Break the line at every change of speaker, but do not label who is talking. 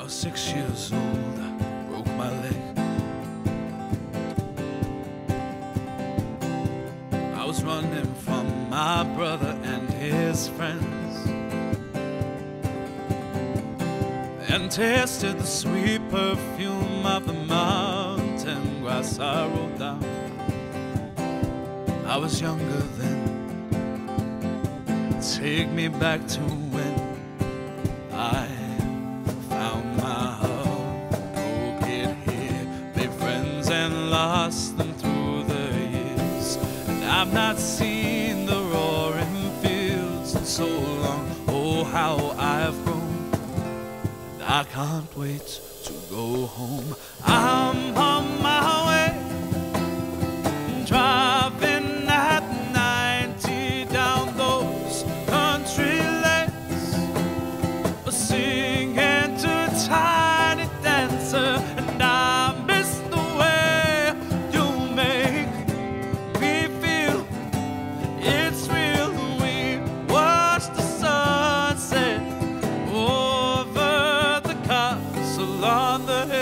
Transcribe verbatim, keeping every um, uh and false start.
I was six years old, I broke my leg. I was running from my brother and his friends, and tasted the sweet perfume of the mountain grass I rode down. I was younger then. Take me back to when I found my home, broke it here, made friends and lost them through the years. And I've not seen the roaring fields in so long. Oh, how I've grown, and I can't wait to go home. I'm on my way, driving at ninety down those country lanes, singing to Tiny Dancer, and I miss the way you make me feel. It's real. We watch the sunset over the castle on the hill.